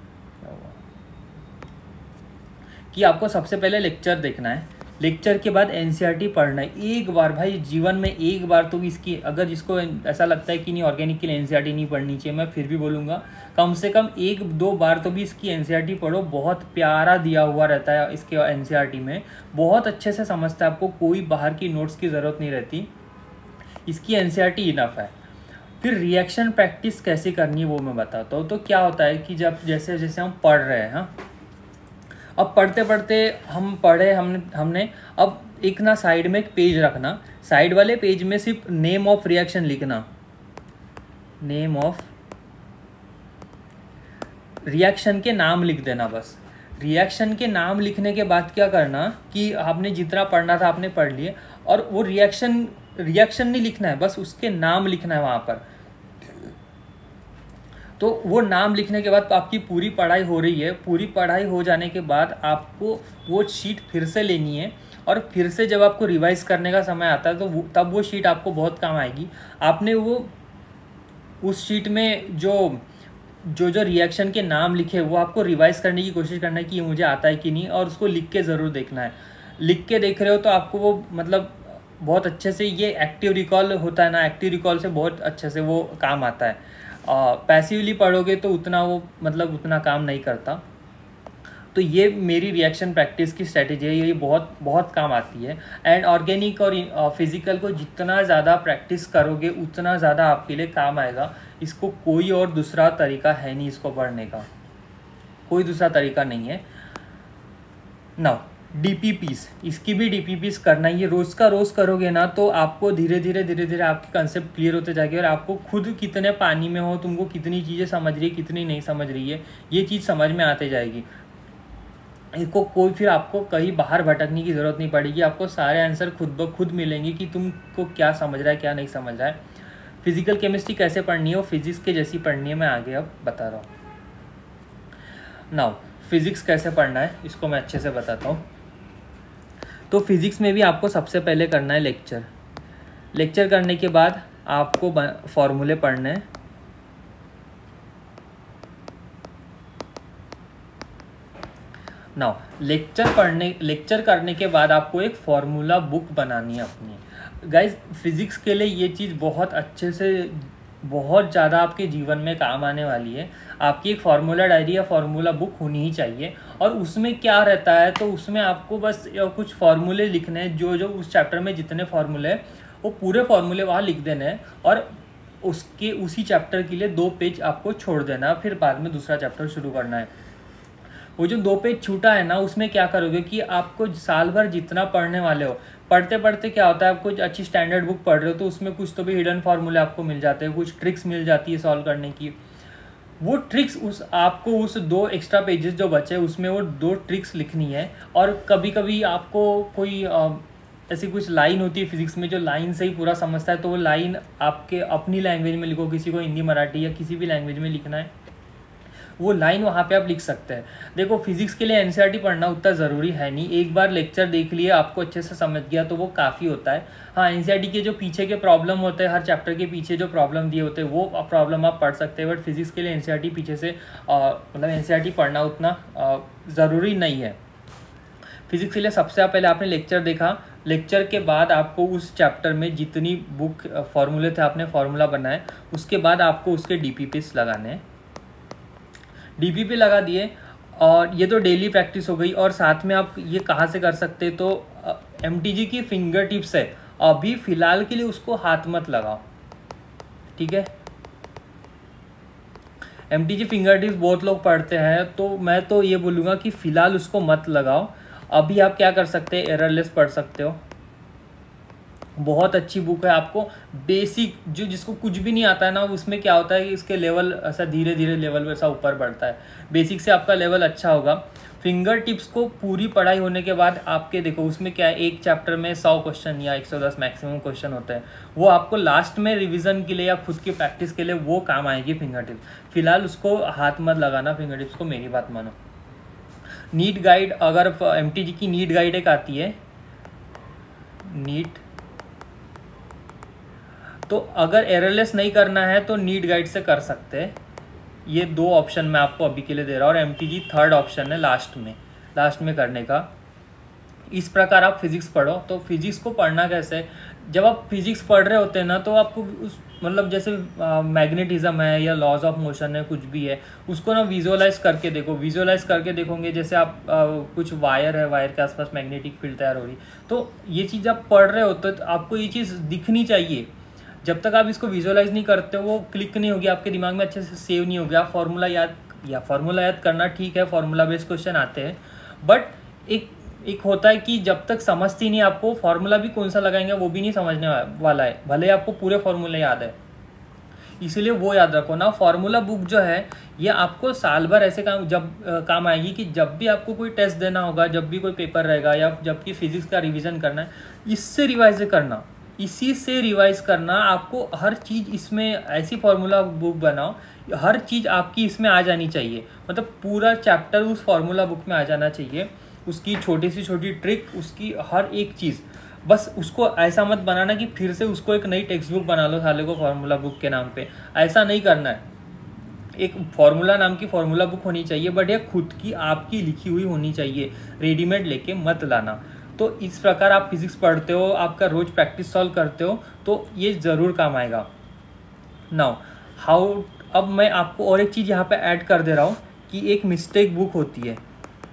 [SPEAKER 1] कि आपको सबसे पहले लेक्चर देखना है, लेक्चर के बाद एनसीईआरटी पढ़ना है एक बार। भाई जीवन में एक बार तो इसकी, अगर जिसको ऐसा लगता है कि नहीं ऑर्गेनिक के लिए एनसीईआरटी नहीं पढ़नी चाहिए, मैं फिर भी बोलूँगा कम से कम एक दो बार तो भी इसकी एनसीईआरटी पढ़ो। बहुत प्यारा दिया हुआ रहता है इसके एनसीईआरटी में, बहुत अच्छे से समझता है, आपको कोई बाहर की नोट्स की ज़रूरत नहीं रहती, इसकी एनसीईआरटी इनफ है। फिर रिएक्शन प्रैक्टिस कैसे करनी है वो मैं बताता हूँ। तो क्या होता है कि जब जैसे जैसे हम पढ़ रहे हैं, हाँ अब पढ़ते पढ़ते हम पढ़े हमने हमने अब एक ना साइड में एक पेज रखना, साइड वाले पेज में सिर्फ नेम ऑफ रिएक्शन लिखना, नेम ऑफ रिएक्शन के नाम लिख देना बस। रिएक्शन के नाम लिखने के बाद क्या करना कि आपने जितना पढ़ना था आपने पढ़ लिए, और वो रिएक्शन रिएक्शन नहीं लिखना है, बस उसके नाम लिखना है वहाँ पर। तो वो नाम लिखने के बाद आपकी पूरी पढ़ाई हो रही है। पूरी पढ़ाई हो जाने के बाद आपको वो शीट फिर से लेनी है, और फिर से जब आपको रिवाइज करने का समय आता है तो वो तब वो शीट आपको बहुत काम आएगी। आपने वो उस शीट में जो जो जो रिएक्शन के नाम लिखे वो आपको रिवाइज करने की कोशिश करना है कि ये मुझे आता है कि नहीं, और उसको लिख के ज़रूर देखना है। लिख के देख रहे हो तो आपको वो मतलब बहुत अच्छे से ये एक्टिव रिकॉल होता है ना, एक्टिव रिकॉल से बहुत अच्छे से वो काम आता है। पैसिवली पढ़ोगे तो उतना वो मतलब उतना काम नहीं करता। तो ये मेरी रिएक्शन प्रैक्टिस की स्ट्रेटेजी है, ये बहुत बहुत काम आती है। एंड ऑर्गेनिक और फिजिकल को जितना ज़्यादा प्रैक्टिस करोगे उतना ज़्यादा आपके लिए काम आएगा। इसको कोई और दूसरा तरीका है नहीं, इसको पढ़ने का कोई दूसरा तरीका नहीं है। नाउ डीपीपीस, इसकी भी डीपीपीस करना है। ये रोज़ का रोज़ करोगे ना तो आपको धीरे धीरे धीरे धीरे आपकी कंसेप्ट क्लियर होते जाएगी, और आपको खुद कितने पानी में हो, तुमको कितनी चीज़ें समझ रही है कितनी नहीं समझ रही है, ये चीज़ समझ में आते जाएगी। इसको कोई फिर आपको कहीं बाहर भटकने की ज़रूरत नहीं पड़ेगी, आपको सारे आंसर खुद ब खुद मिलेंगे कि तुमको क्या समझ रहा है क्या नहीं समझ रहा है। फिजिकल केमिस्ट्री कैसे पढ़नी है, वो फिजिक्स के जैसी पढ़नी है, मैं आगे अब बता रहा हूँ। नाउ फिजिक्स कैसे पढ़ना है इसको मैं अच्छे से बताता हूँ। तो फिज़िक्स में भी आपको सबसे पहले करना है लेक्चर। लेक्चर करने के बाद आपको फॉर्मूले पढ़ने हैं। नाउ लेक्चर पढ़ने लेक्चर करने के बाद आपको एक फार्मूला बुक बनानी है अपनी। गाइस फिज़िक्स के लिए ये चीज़ बहुत अच्छे से बहुत ज़्यादा आपके जीवन में काम आने वाली है। आपकी एक फार्मूला डायरी या फार्मूला बुक होनी ही चाहिए। और उसमें क्या रहता है, तो उसमें आपको बस कुछ फार्मूले लिखने हैं, जो जो उस चैप्टर में जितने फार्मूले हैं वो पूरे फार्मूले वहाँ लिख देने हैं, और उसके उसी चैप्टर के लिए दो पेज आपको छोड़ देना, फिर बाद में दूसरा चैप्टर शुरू करना है। वो जो दो पेज छूटा है ना, उसमें क्या करोगे कि आपको साल भर जितना पढ़ने वाले हो, पढ़ते पढ़ते क्या होता है, आप कुछ अच्छी स्टैंडर्ड बुक पढ़ रहे हो तो उसमें कुछ तो भी हिडन फार्मूले आपको मिल जाते हैं, कुछ ट्रिक्स मिल जाती है सॉल्व करने की। वो ट्रिक्स उस आपको उस दो एक्स्ट्रा पेजेस जो बचे उसमें वो दो ट्रिक्स लिखनी है। और कभी कभी आपको कोई ऐसी कुछ लाइन होती है फिजिक्स में जो लाइन से ही पूरा समझता है, तो वो लाइन आपके अपनी लैंग्वेज में लिखो, किसी को हिंदी मराठी या किसी भी लैंग्वेज में लिखना है, वो लाइन वहाँ पे आप लिख सकते हैं। देखो फिजिक्स के लिए एनसीईआरटी पढ़ना उतना ज़रूरी है नहीं, एक बार लेक्चर देख लिए आपको अच्छे से समझ गया तो वो काफ़ी होता है। हाँ, एनसीईआरटी के जो पीछे के प्रॉब्लम होते हैं, हर चैप्टर के पीछे जो प्रॉब्लम दिए होते हैं वो प्रॉब्लम आप पढ़ सकते हैं, बट फिजिक्स के लिए एनसीईआरटी पीछे से मतलब एनसीईआरटी पढ़ना उतना ज़रूरी नहीं है। फिजिक्स के लिए सबसे पहले आपने लेक्चर देखा, लेक्चर के बाद आपको उस चैप्टर में जितनी बुक फार्मूले थे आपने फार्मूला बनाए, उसके बाद आपको उसके डीपीपीस लगाने हैं। डीपीपी लगा दिए और ये तो डेली प्रैक्टिस हो गई। और साथ में आप ये कहाँ से कर सकते, तो एमटीजी की फिंगर टिप्स है, अभी फ़िलहाल के लिए उसको हाथ मत लगाओ, ठीक है। एमटीजी फिंगर टिप्स बहुत लोग पढ़ते हैं, तो मैं तो ये बोलूँगा कि फ़िलहाल उसको मत लगाओ। अभी आप क्या कर सकते हैं, एररलेस पढ़ सकते हो, बहुत अच्छी बुक है। आपको बेसिक जो जिसको कुछ भी नहीं आता है ना, उसमें क्या होता है कि इसके लेवल ऐसा धीरे धीरे लेवल वैसा ऊपर बढ़ता है। बेसिक से आपका लेवल अच्छा होगा। फिंगर टिप्स को पूरी पढ़ाई होने के बाद आपके देखो उसमें क्या है, एक चैप्टर में सौ क्वेश्चन या एक सौ दस मैक्सिमम क्वेश्चन होते हैं। वो आपको लास्ट में रिवीजन के लिए या खुद की प्रैक्टिस के लिए वो काम आएगी फिंगर टिप्स। फिलहाल उसको हाथ मत लगाना फिंगर टिप्स को, मेरी बात मानो। नीट गाइड, अगर एम टी जी की नीट गाइड एक आती है नीट, तो अगर एररलेस नहीं करना है तो नीट गाइड से कर सकते हैं। ये दो ऑप्शन मैं आपको अभी के लिए दे रहा हूँ, और M T G third option है लास्ट में लास्ट में करने का। इस प्रकार आप फिजिक्स पढ़ो। तो फिजिक्स को पढ़ना कैसे, जब आप फिजिक्स पढ़ रहे होते हैं ना, तो आपको उस मतलब जैसे मैग्नेटिज्म है या लॉज ऑफ मोशन है, कुछ भी है, उसको ना विजुअलाइज करके देखो। विजुअलाइज करके देखोगे जैसे आप आ, कुछ वायर है, वायर के आसपास मैग्नेटिक फील्ड तैयार हो रही, तो ये चीज़ आप पढ़ रहे होते तो आपको ये चीज़ दिखनी चाहिए। जब तक आप इसको विजुअलाइज नहीं करते हो, वो क्लिक नहीं होगी आपके दिमाग में, अच्छे से सेव नहीं होगी। आप फार्मूला याद या फार्मूला याद करना ठीक है, फार्मूला बेस्ड क्वेश्चन आते हैं, बट एक एक होता है कि जब तक समझती नहीं, आपको फार्मूला भी कौन सा लगाएंगे वो भी नहीं समझने वाला है, भले आपको पूरे फार्मूले याद है। इसीलिए वो याद रखो ना, फार्मूला बुक जो है ये आपको साल भर ऐसे काम जब आ, काम आएगी कि जब भी आपको कोई टेस्ट देना होगा, जब भी कोई पेपर रहेगा, या जब कि फिजिक्स का रिवीजन करना है, इससे रिवाइज करना इसी से रिवाइज करना। आपको हर चीज़ इसमें ऐसी फार्मूला बुक बनाओ, हर चीज़ आपकी इसमें आ जानी चाहिए, मतलब पूरा चैप्टर उस फार्मूला बुक में आ जाना चाहिए। उसकी छोटी सी छोटी ट्रिक, उसकी हर एक चीज़, बस उसको ऐसा मत बनाना कि फिर से उसको एक नई टेक्स्ट बुक बना लो साले को फार्मूला बुक के नाम पे, ऐसा नहीं करना है। एक फार्मूला नाम की फार्मूला बुक होनी चाहिए, बट ये खुद की आपकी लिखी हुई होनी चाहिए, रेडीमेड लेके मत लाना। तो इस प्रकार आप फिजिक्स पढ़ते हो, आपका रोज प्रैक्टिस सॉल्व करते हो, तो ये ज़रूर काम आएगा। नाउ हाउ, अब मैं आपको और एक चीज़ यहाँ पे ऐड कर दे रहा हूँ कि एक मिस्टेक बुक होती है।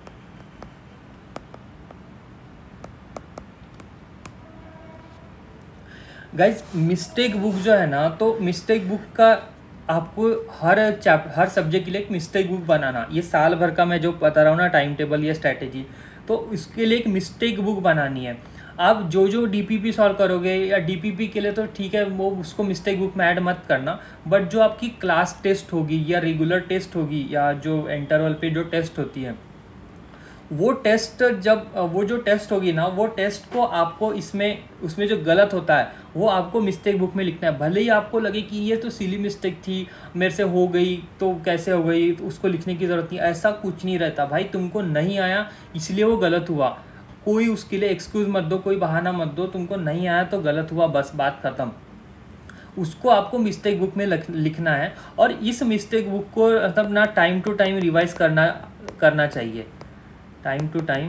[SPEAKER 1] गाइज मिस्टेक बुक जो है ना, तो मिस्टेक बुक का आपको हर चैप्टर हर सब्जेक्ट के लिए एक मिस्टेक बुक बनाना। ये साल भर का मैं जो बता रहा हूँ ना टाइम टेबल या स्ट्रैटेजी, तो इसके लिए एक मिस्टेक बुक बनानी है। आप जो जो डीपीपी सॉल्व करोगे या डीपीपी के लिए तो ठीक है, वो उसको मिस्टेक बुक में ऐड मत करना, बट जो आपकी क्लास टेस्ट होगी या रेगुलर टेस्ट होगी या जो इंटरवल पे जो टेस्ट होती है, वो टेस्ट जब वो जो टेस्ट होगी ना, वो टेस्ट को आपको इसमें उसमें जो गलत होता है वो आपको मिस्टेक बुक में लिखना है। भले ही आपको लगे कि ये तो सिली मिस्टेक थी, मेरे से हो गई तो कैसे हो गई, तो उसको लिखने की ज़रूरत नहीं, ऐसा कुछ नहीं रहता भाई। तुमको नहीं आया इसलिए वो गलत हुआ, कोई उसके लिए एक्सक्यूज़ मत दो, कोई बहाना मत दो। तुमको नहीं आया तो गलत हुआ, बस बात ख़त्म। उसको आपको मिस्टेक बुक में लिखना है, और इस मिस्टेक बुक को मतलब ना टाइम टू टाइम रिवाइज करना करना चाहिए, टाइम टू टाइम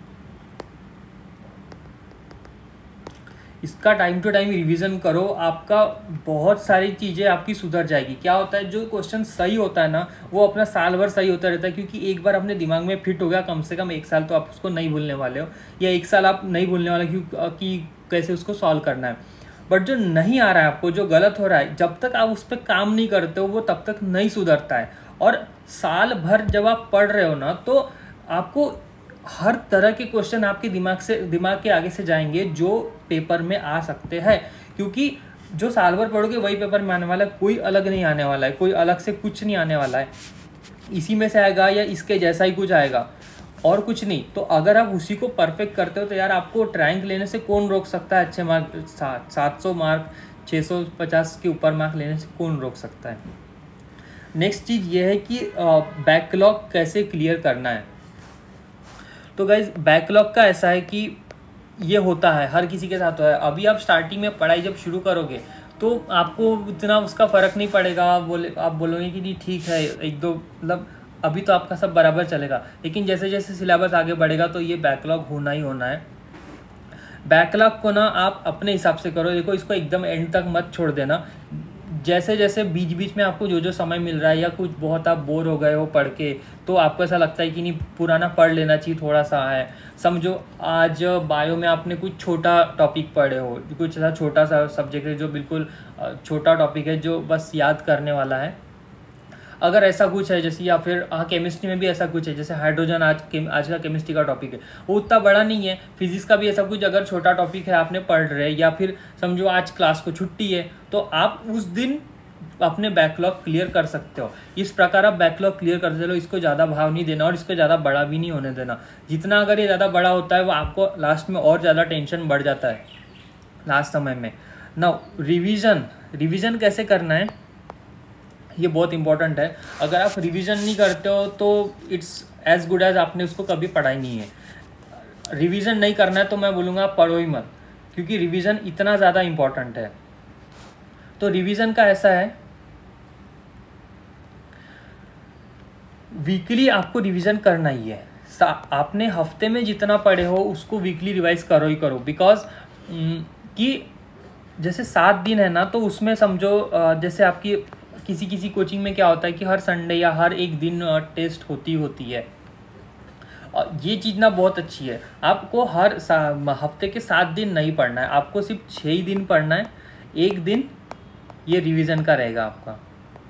[SPEAKER 1] इसका टाइम टू टाइम रिवीजन करो। आपका बहुत सारी चीज़ें आपकी सुधर जाएगी। क्या होता है, जो क्वेश्चन सही होता है ना, वो अपना साल भर सही होता रहता है, क्योंकि एक बार अपने दिमाग में फिट हो गया, कम से कम एक साल तो आप उसको नहीं भूलने वाले हो, या एक साल आप नहीं भूलने वाले क्यों कि कैसे उसको सॉल्व करना है। बट जो नहीं आ रहा है आपको, जो गलत हो रहा है, जब तक आप उस पर काम नहीं करते हो वो तब तक नहीं सुधरता है। और साल भर जब आप पढ़ रहे हो ना, तो आपको हर तरह के क्वेश्चन आपके दिमाग से दिमाग के आगे से जाएंगे जो पेपर में आ सकते हैं, क्योंकि जो साल भर पढ़ोगे वही पेपर में आने वाला है, कोई अलग नहीं आने वाला है, कोई अलग से कुछ नहीं आने वाला है, इसी में से आएगा या इसके जैसा ही कुछ आएगा और कुछ नहीं। तो अगर आप उसी को परफेक्ट करते हो तो यार आपको रैंक लेने से कौन रोक सकता है, अच्छे मार्क सात सात सौ मार्क छः सौ पचास के ऊपर मार्क लेने से कौन रोक सकता है। नेक्स्ट चीज़ ये है कि बैकलॉग कैसे क्लियर करना है। तो गाइज बैकलॉग का ऐसा है कि ये होता है, हर किसी के साथ होता है। अभी आप स्टार्टिंग में पढ़ाई जब शुरू करोगे तो आपको इतना उसका फ़र्क नहीं पड़ेगा, आप बोले आप बोलोगे कि नहीं ठीक है एक दो, मतलब अभी तो आपका सब बराबर चलेगा। लेकिन जैसे जैसे सिलेबस आगे बढ़ेगा तो ये बैकलॉग होना ही होना है। बैकलॉग को ना आप अपने हिसाब से करो, देखो इसको एकदम एंड तक मत छोड़ देना। जैसे जैसे बीच बीच में आपको जो जो समय मिल रहा है, या कुछ बहुत आप बोर हो गए हो पढ़ के, तो आपको ऐसा लगता है कि नहीं पुराना पढ़ लेना चाहिए थोड़ा सा है। समझो आज बायो में आपने कुछ छोटा टॉपिक पढ़े हो, कुछ ऐसा छोटा सा सब्जेक्ट है जो बिल्कुल छोटा टॉपिक है जो बस याद करने वाला है। अगर ऐसा कुछ है जैसे, या फिर हाँ केमिस्ट्री में भी ऐसा कुछ है जैसे हाइड्रोजन, आज के आज का केमिस्ट्री का टॉपिक है वो उतना बड़ा नहीं है। फिजिक्स का भी ऐसा कुछ अगर छोटा टॉपिक है आपने पढ़ रहे हैं, या फिर समझो आज क्लास को छुट्टी है, तो आप उस दिन अपने बैकलॉग क्लियर कर सकते हो। इस प्रकार आप बैकलॉग क्लियर करते रहो, इसको ज़्यादा भाव नहीं देना और इसको ज़्यादा बड़ा भी नहीं होने देना। जितना अगर ये ज़्यादा बड़ा होता है वो आपको लास्ट में और ज़्यादा टेंशन बढ़ जाता है लास्ट समय में। नाउ रिवीजन, रिवीजन कैसे करना है ये बहुत इंपॉर्टेंट है। अगर आप रिवीजन नहीं करते हो तो इट्स एज गुड एज आपने उसको कभी पढ़ा ही नहीं है। रिवीजन नहीं करना है तो मैं बोलूँगा पढ़ो ही मत, क्योंकि रिवीजन इतना ज़्यादा इंपॉर्टेंट है। तो रिवीजन का ऐसा है, वीकली आपको रिवीजन करना ही है। आपने हफ्ते में जितना पढ़े हो उसको वीकली रिवाइज करो ही करो। बिकॉज कि जैसे सात दिन है ना, तो उसमें समझो जैसे आपकी किसी किसी कोचिंग में क्या होता है कि हर संडे या हर एक दिन टेस्ट होती होती है। ये चीज़ ना बहुत अच्छी है। आपको हर हफ्ते के सात दिन नहीं पढ़ना है, आपको सिर्फ छः ही दिन पढ़ना है। एक दिन ये रिवीजन का रहेगा आपका।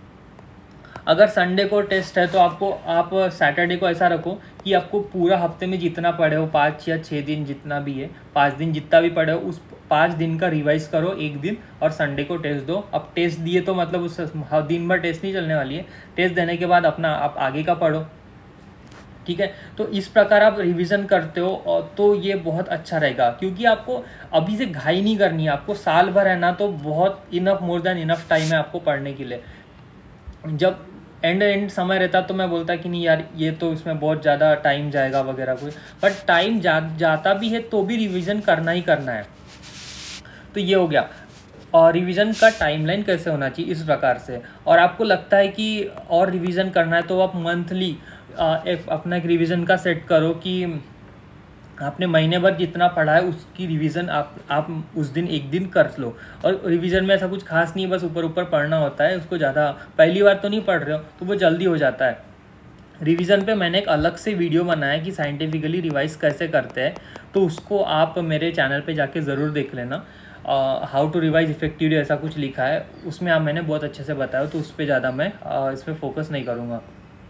[SPEAKER 1] अगर संडे को टेस्ट है तो आपको आप सैटरडे को ऐसा रखो कि आपको पूरा हफ्ते में जितना पढ़े हो, पाँच या छः दिन जितना भी है, पाँच दिन जितना भी पढ़े हो, उस पाँच दिन का रिवाइज करो एक दिन, और संडे को टेस्ट दो। अब टेस्ट दिए तो मतलब उस दिन भर टेस्ट नहीं चलने वाली है। टेस्ट देने के बाद अपना आप आगे का पढ़ो, ठीक है। तो इस प्रकार आप रिवीजन करते हो और तो ये बहुत अच्छा रहेगा, क्योंकि आपको अभी से घाई नहीं करनी है। आपको साल भर है ना, तो बहुत enough, more than enough time है आपको पढ़ने के लिए। जब एंड एंड समय रहता तो मैं बोलता कि नहीं यार ये तो इसमें बहुत ज़्यादा टाइम जाएगा वगैरह कुछ, बट टाइम जा जाता भी है तो भी रिवीजन करना ही करना है। तो ये हो गया। और रिवीजन का टाइमलाइन कैसे होना चाहिए इस प्रकार से। और आपको लगता है कि और रिवीजन करना है तो आप मंथली एक अपना एक रिवीजन का सेट करो कि आपने महीने भर जितना पढ़ा है उसकी रिवीजन आप आप उस दिन एक दिन कर लो। और रिवीजन में ऐसा कुछ खास नहीं है, बस ऊपर ऊपर पढ़ना होता है। उसको ज़्यादा पहली बार तो नहीं पढ़ रहे हो तो वो जल्दी हो जाता है। रिवीजन पे मैंने एक अलग से वीडियो बनाया कि साइंटिफिकली रिवाइज कैसे करते हैं, तो उसको आप मेरे चैनल पे जाके ज़रूर देख लेना। हाउ टू रिवाइज इफेक्टिवली ऐसा कुछ लिखा है, उसमें आप मैंने बहुत अच्छे से बताया, तो उस पर ज़्यादा मैं uh, इस पर फोकस नहीं करूँगा।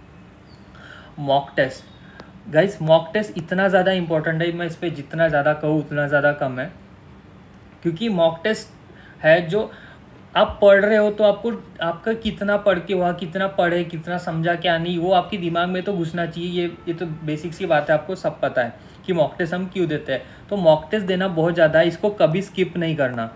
[SPEAKER 1] Mock test guys, mock test इतना ज़्यादा इंपॉर्टेंट है, मैं इस पर जितना ज़्यादा कहूँ उतना ज़्यादा कम है। क्योंकि मॉक टेस्ट है जो आप पढ़ रहे हो तो आपको आपका कितना पढ़ के हुआ, कितना पढ़े, कितना समझा, क्या नहीं, वो आपके दिमाग में तो घुसना चाहिए। ये ये तो बेसिक्स की बात है, आपको सब पता है कि मॉक टेस्ट हम क्यों देते हैं। तो मॉक टेस्ट देना बहुत ज़्यादा है, इसको कभी स्किप नहीं करना,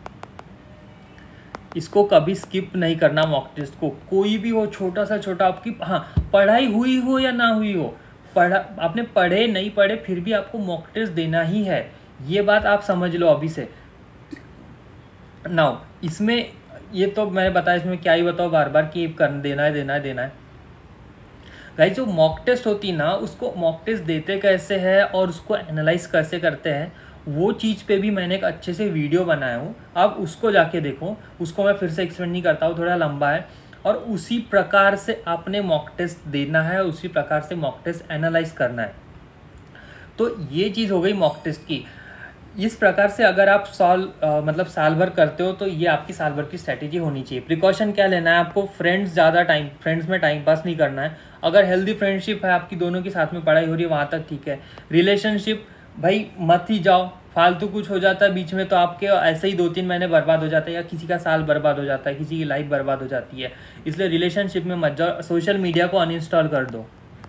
[SPEAKER 1] इसको कभी स्किप नहीं करना मॉक टेस्ट को। कोई भी हो, छोटा सा छोटा, आपकी हाँ पढ़ाई हुई हो या ना हुई हो, पढ़ा आपने पढ़े नहीं पढ़े फिर भी आपको मॉक टेस्ट देना ही है। ये बात आप समझ लो अभी से। नाउ इसमें ये तो मैंने बताया, इसमें क्या ही बताओ बार बार कि कर देना है देना है देना है। गाइस जो मॉक टेस्ट होती ना, उसको मॉक टेस्ट देते कैसे है और उसको एनालाइज कैसे करते हैं, वो चीज़ पे भी मैंने एक अच्छे से वीडियो बनाया हूँ, आप उसको जाके देखो। उसको मैं फिर से एक्सप्लेन नहीं करता हूँ, थोड़ा लंबा है। और उसी प्रकार से आपने मॉक टेस्ट देना है, उसी प्रकार से मॉक टेस्ट एनालाइज करना है। तो ये चीज़ हो गई मॉक टेस्ट की। इस प्रकार से अगर आप साल मतलब साल भर करते हो तो ये आपकी साल भर की स्ट्रैटेजी होनी चाहिए। प्रिकॉशन क्या लेना है आपको, फ्रेंड्स ज़्यादा टाइम फ्रेंड्स में टाइम पास नहीं करना है। अगर हेल्दी फ्रेंडशिप है आपकी, दोनों के साथ में पढ़ाई हो रही है, वहाँ तक ठीक है। रिलेशनशिप भाई मत ही जाओ, फालतू कुछ हो जाता है बीच में तो आपके ऐसे ही दो तीन महीने बर्बाद हो जाते हैं, या किसी का साल बर्बाद हो जाता है, किसी की लाइफ बर्बाद हो जाती है। इसलिए रिलेशनशिप में मत जाओ। सोशल मीडिया को अनइंस्टॉल कर दो,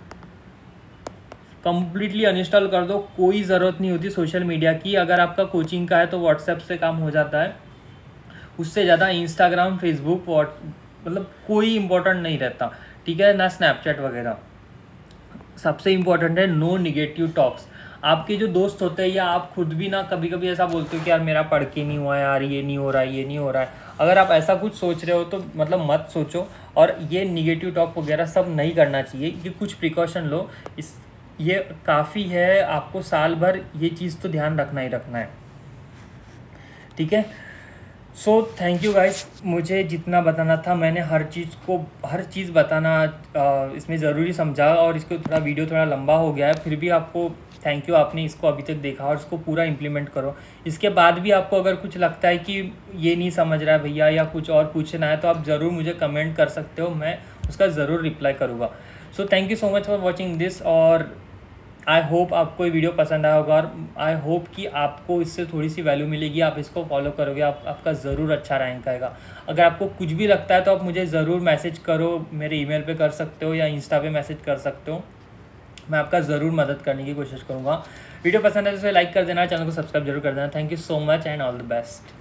[SPEAKER 1] कंप्लीटली अनइंस्टॉल कर दो। कोई ज़रूरत नहीं होती सोशल मीडिया की। अगर आपका कोचिंग का है तो व्हाट्सएप से काम हो जाता है, उससे ज़्यादा इंस्टाग्राम, फेसबुक, व्हाट मतलब कोई इंपॉर्टेंट नहीं रहता, ठीक है ना। स्नैपचैट वगैरह। सबसे इम्पोर्टेंट है नो निगेटिव टॉक्स। आपके जो दोस्त होते हैं या आप खुद भी ना कभी कभी ऐसा बोलते हो कि यार मेरा पढ़ के नहीं हुआ है, यार ये नहीं हो रहा है, ये नहीं हो रहा है। अगर आप ऐसा कुछ सोच रहे हो तो मतलब मत सोचो, और ये निगेटिव टॉक वगैरह सब नहीं करना चाहिए। ये कुछ प्रिकॉशन लो, इस ये काफ़ी है। आपको साल भर ये चीज़ तो ध्यान रखना ही रखना है, ठीक है। सो थैंक यू गाइस, मुझे जितना बताना था मैंने हर चीज़ को हर चीज़ बताना आ, इसमें ज़रूरी समझा, और इसको थोड़ा वीडियो थोड़ा लंबा हो गया है, फिर भी आपको थैंक यू, आपने इसको अभी तक देखा और इसको पूरा इम्प्लीमेंट करो। इसके बाद भी आपको अगर कुछ लगता है कि ये नहीं समझ रहा है भैया या कुछ और पूछना है तो आप ज़रूर मुझे कमेंट कर सकते हो, मैं उसका ज़रूर रिप्लाई करूँगा। So thank you so much for watching this, और आई होप आपको ये वीडियो पसंद आया होगा, और आई होप कि आपको इससे थोड़ी सी वैल्यू मिलेगी, आप इसको फॉलो करोगे, आप आपका ज़रूर अच्छा रैंक आएगा। अगर आपको कुछ भी लगता है तो आप मुझे ज़रूर मैसेज करो, मेरे ईमेल पे कर सकते हो या इंस्टा पे मैसेज कर सकते हो, मैं आपका ज़रूर मदद करने की कोशिश करूँगा। वीडियो पसंद है तो इसे लाइक कर देना, चैनल को सब्सक्राइब जरूर कर देना। Thank you so much and all the best.